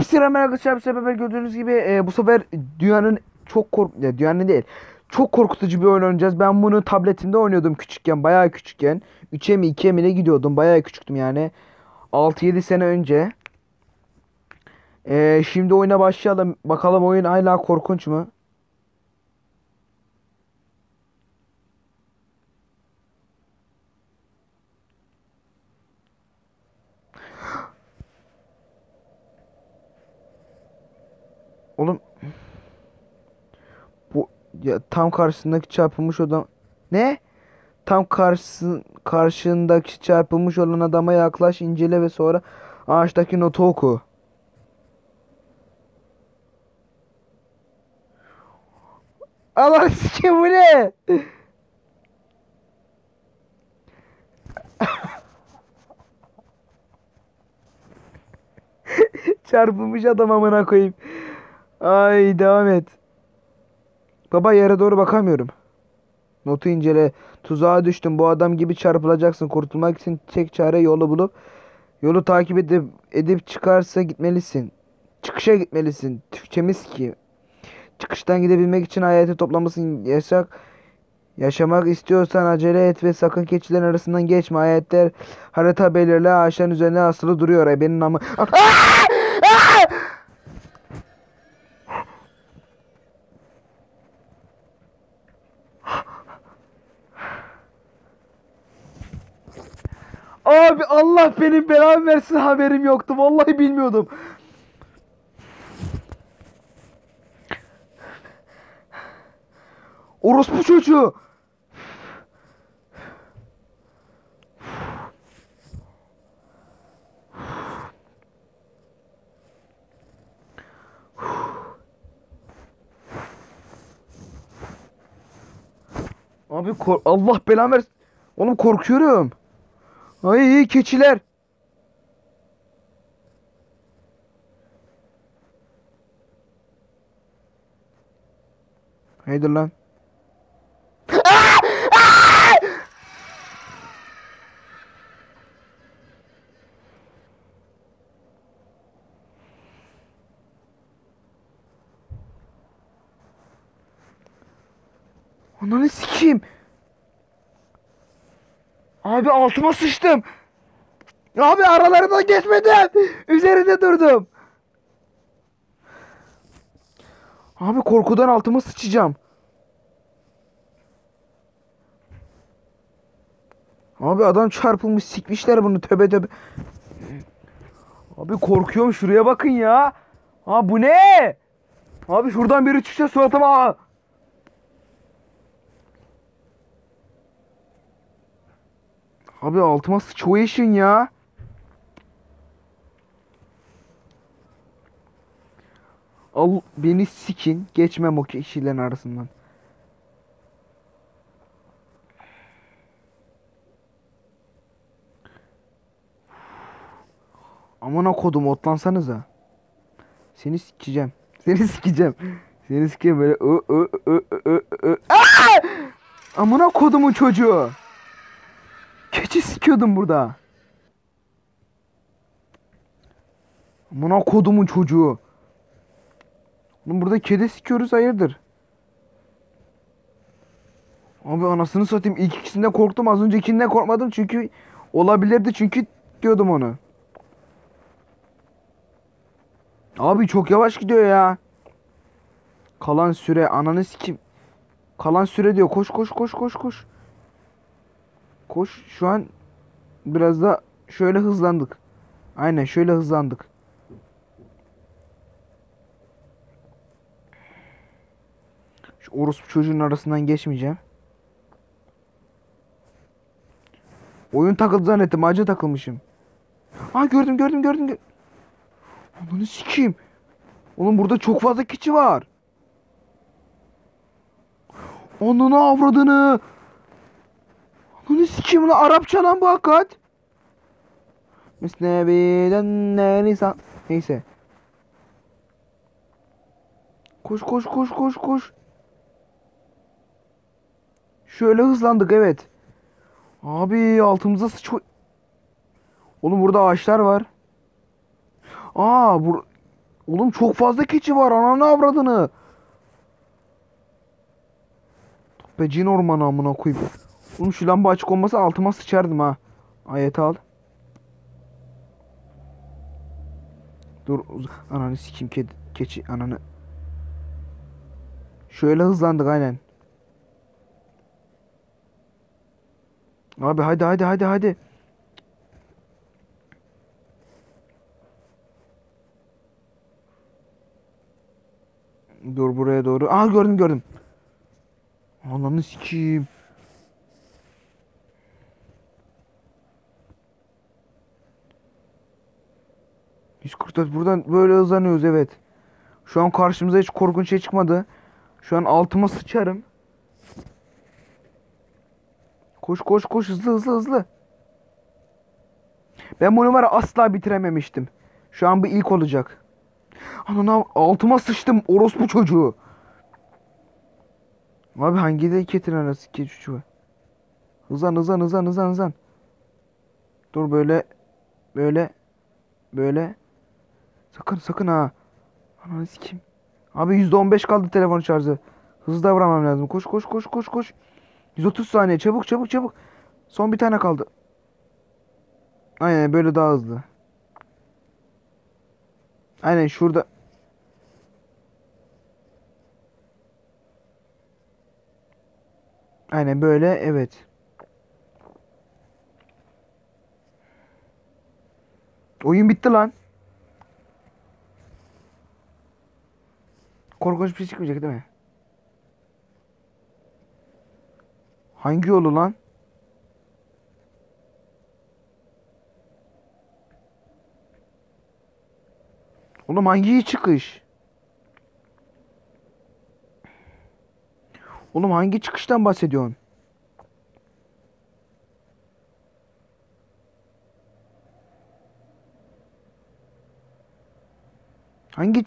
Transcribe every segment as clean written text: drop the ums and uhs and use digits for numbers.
Selam arkadaşlar, bu sefer gördüğünüz gibi bu sefer dünyanın dünyanın değil, çok korkutucu bir oyun oynayacağız. Ben bunu tabletimde oynuyordum küçükken, bayağı küçükken. 3'e mi 2'ye mi ne gidiyordum, bayağı küçüktüm yani. 6-7 sene önce. Şimdi oyuna başlayalım. Bakalım oyun hala korkunç mu? Oğlum bu ya, tam karşısındaki çarpılmış adam. Ne? Karşındaki çarpılmış olan adama yaklaş, incele ve sonra ağaçtaki notu oku. Allah sikim, bu ne? Çarpılmış adam, amına koyayım. Ay, devam et. Baba, yere doğru bakamıyorum. Notu incele. Tuzağa düştüm. Bu adam gibi çarpılacaksın. Kurtulmak için tek çare yolu bulup yolu takip edip çıkarsa gitmelisin. Çıkışa gitmelisin. Türkçemiz ki. Çıkıştan gidebilmek için hayatı toplamasın. Yaşamak istiyorsan acele et ve sakın keçilerin arasından geçme. Ayetler harita belirli. Ağaçların üzerine asılı duruyor. Benim namı. Abi, Allah benim belamı versin, haberim yoktu. Vallahi bilmiyordum. Orospu çocuğu. Abi Allah belamı versin. Oğlum, korkuyorum. Ay, keçiler. Haydi lan. Ananı sikeyim. Abi, altıma sıçtım. Abi, aralarından geçmedim. Üzerinde durdum. Abi, korkudan altıma sıçacağım. Abi, adam çarpılmış, sikmişler bunu, töbe töbe. Abi, korkuyorum, şuraya bakın ya. Ha, bu ne? Abi, şuradan biri çıksa suratıma. Abi, altıma sıçıyor ya. Al beni, sikin. Geçmem o kişilerin arasından. Amına kodum, otlansanıza. Seni sikeceğim. Seni sikeceğim. Seni sikeceğim böyle. Aa! Amına kodumun çocuğu. Keçi sikiyordum burada. Amına kodumun çocuğu. Oğlum, burada kedi sikiyoruz, hayırdır? Abi, anasını satayım. İlk ikisinden korktum. Az öncekinden korkmadım çünkü olabilirdi, çünkü diyordum onu. Abi, çok yavaş gidiyor ya. Kalan süre, ananı sikim. Kalan süre diyor. Koş koş koş koş koş. Koş, şu an biraz da şöyle hızlandık. Aynen, şöyle hızlandık. Şu orospu çocuğun arasından geçmeyeceğim. Oyun takıldı zannettim. Ağaca takılmışım. Aa, gördüm gördüm gördüm. Ananı sikeyim. Oğlum, burada çok fazla keçi var. Ananı avradını. Ananı sikeyim lan. Arapça lan bu, hakikat. Mesnevi'den neyse. Neyse. Koş koş koş koş koş. Şöyle hızlandık, evet. Abi, altımıza Oğlum, burada ağaçlar var. Aa, Oğlum çok fazla keçi var. Ananı avradını. Be cin ormanı amına koyayım. Oğlum şu lamba açık olmasa altıma sıçardım ha. Ayet al. Dur. Ananı sikeyim keçi ananı. Şöyle hızlandık aynen. Abi hadi hadi hadi hadi. Dur buraya doğru. Aa gördüm gördüm. Ananı sikeyim. Biz kurtar buradan böyle hızlanıyoruz evet. Şu an karşımıza hiç korkunç şey çıkmadı. Şu an altıma sıçarım. Koş koş koş hızlı hızlı hızlı. Ben bunu var ya asla bitirememiştim. Şu an bu ilk olacak. Anana altıma sıçtım orospu çocuğu. Abi hangi de ketin arası çocuğu. Hızlan hızlan hızlan hızlan hızlan. Dur böyle böyle böyle. Sakın sakın ha. Ananı sikeyim. Abi %15 kaldı telefon şarjı. Hızlı davranmam lazım. Koş koş koş koş koş. 130 saniye çabuk çabuk çabuk. Son bir tane kaldı. Aynen böyle daha hızlı. Aynen şurada. Aynen böyle evet. Oyun bitti lan. Korkunç bir şey çıkmayacak değil mi? Hangi yolu lan? Oğlum hangi çıkış? Oğlum hangi çıkıştan bahsediyorsun? Hangi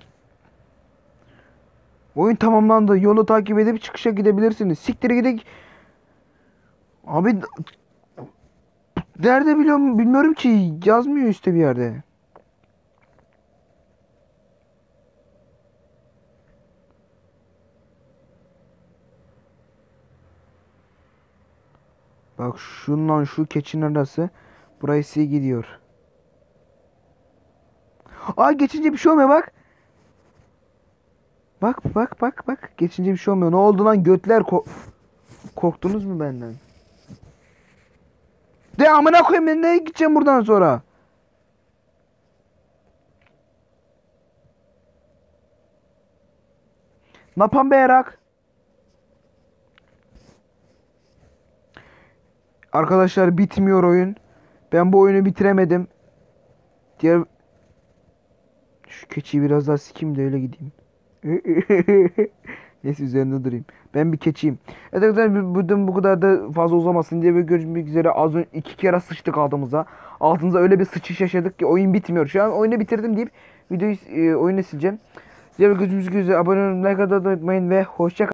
oyun tamamlandı. Yolu takip edip çıkışa gidebilirsiniz. Siktir gidek. Abi nerede biliyorum bilmiyorum ki. Yazmıyor üstte bir yerde. Bak şundan şu keçinin arası. Burası gidiyor. Aa geçince bir şey olmuyor bak. Bak bak bak bak. Geçince bir şey olmuyor. Ne oldu lan götler korktunuz mu benden? De amına koyayım ben nereye gideceğim buradan sonra? Napan Beyrak. Arkadaşlar bitmiyor oyun. Ben bu oyunu bitiremedim. Diğer şu keçiyi biraz daha sikeyim de öyle gideyim. Neyse üzerinde durayım. Ben bir keçiyim. Evet arkadaşlar bu kadar da fazla uzamasın diye görüşmek üzere. Az önce 2 kere sıçtık altımıza. Altımıza öyle bir sıçış yaşadık ki oyun bitmiyor. Şu an oyunu bitirdim deyip videoyu oyunu sileceğim. Diğer gözümüzü abone olmayı, like atmayı unutmayın ve hoşça kalın.